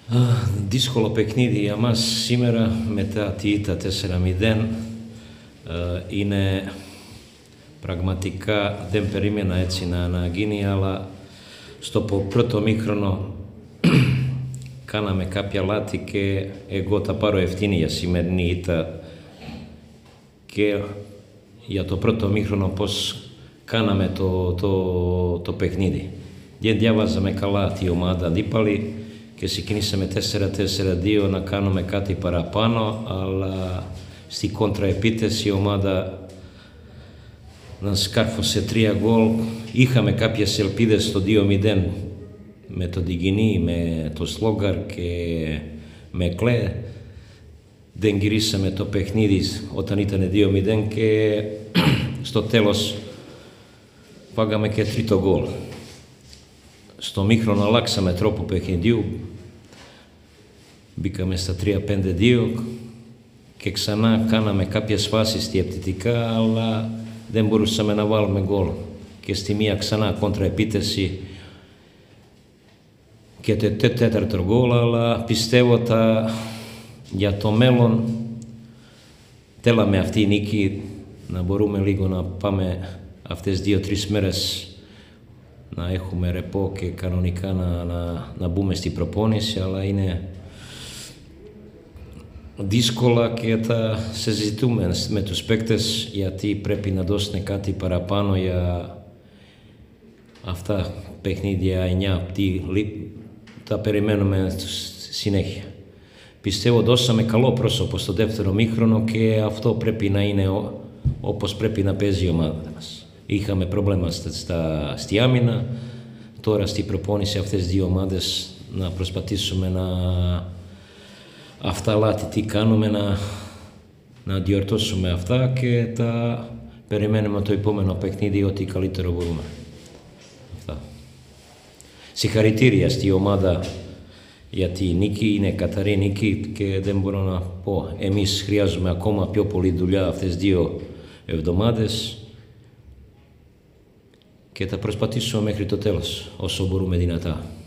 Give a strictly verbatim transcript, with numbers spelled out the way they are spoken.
Δύσκολο παιχνίδι για μας σήμερα μετά τη ήττα τέσσερα μηδέν. Είναι πραγματικά, δεν περίμενα έτσι να, να γίνει, αλλά στο πρώτο μήχρονο κάναμε κάποια λάθη και εγώ θα πάρω ευθύνη για σημερινή ήττα και για το πρώτο μήχρονο πώς κάναμε το, το, το παιχνίδι. Δεν διάβαζαμε καλά τη ομάδα αντίπαλη και ξεκινήσαμε τέσσερα τέσσερα δύο να κάνουμε κάτι παραπάνω, αλλά στη κοντραεπίθεση η ομάδα μας σκάρφωσε τρία γκολ. Είχαμε κάποιες ελπίδες στο δύο μηδέν με τον Τικινή, με τον Σλόγκαρ και με Κλέ. Δεν γυρίσαμε το παιχνίδι όταν ήταν δύο μηδέν και στο τέλος φάγαμε και τρίτο γκολ. Στο μήχρονο αλλάξαμε τρόπο παιχνιδιού, μπήκαμε στα τρία πέντε δύο και ξανά κάναμε κάποιες φάσεις επιθετικά, αλλά δεν μπορούσαμε να βάλουμε γκολ. Και στη μία ξανά κοντραεπίθεση και το τέταρτο γκολ, αλλά πιστεύω ότι για το μέλλον θέλαμε αυτή η νίκη να μπορούμε λίγο να πάμε αυτές δύο-τρεις μέρες να έχουμε ρεπό και κανονικά να, να, να μπούμε στην προπόνηση, αλλά είναι δύσκολα και θα συζητούμε με τους παίκτες γιατί πρέπει να δώσουν κάτι παραπάνω για αυτά παιχνίδια εννιά, τα περιμένουμε συνέχεια. Πιστεύω δώσαμε καλό πρόσωπο στο δεύτερο μήχρονο και αυτό πρέπει να είναι όπως πρέπει να παίζει η ομάδα μας. Είχαμε πρόβλημα στα, στη άμυνα, τώρα στη προπόνηση αυτές δύο ομάδες να προσπαθήσουμε να αυτά λάθη τι κάνουμε, να, να διορθώσουμε αυτά και τα περιμένουμε το επόμενο παιχνίδι ό,τι καλύτερο μπορούμε. Αυτά. Συγχαρητήρια στη ομάδα γιατί η νίκη είναι καθαρή νίκη και δεν μπορώ να πω. Εμείς χρειάζομαι ακόμα πιο πολύ δουλειά αυτές δύο εβδομάδες και θα προσπαθήσουμε μέχρι το τέλος όσο μπορούμε δυνατά.